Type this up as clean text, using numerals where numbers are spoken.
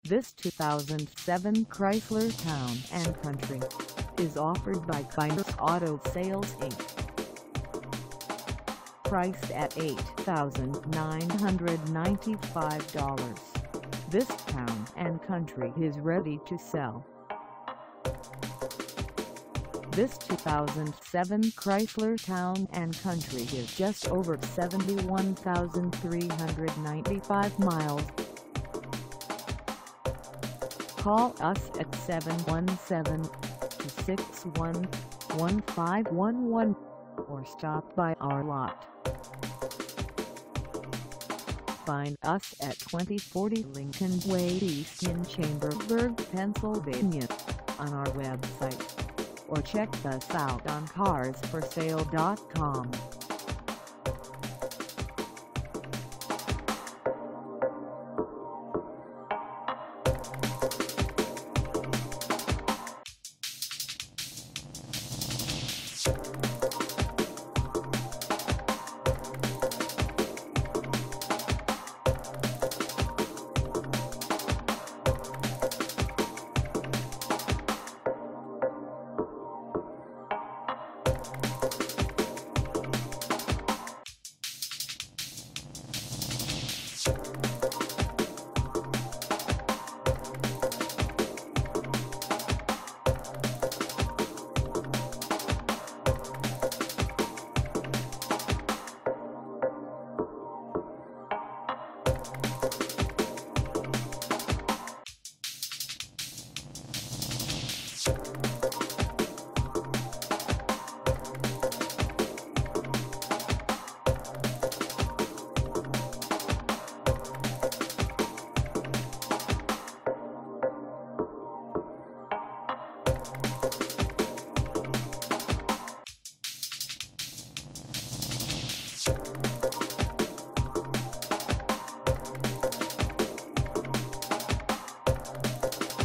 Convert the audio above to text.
This 2007 Chrysler Town & Country is offered by Kyners Auto Sales Inc. Priced at $8,995, this Town & Country is ready to sell. This 2007 Chrysler Town & Country is just over 71,395 miles. Call us at 717-261-1511 or stop by our lot. Find us at 2040 Lincoln Way East in Chambersburg, Pennsylvania on our website, or check us out on carsforsale.com.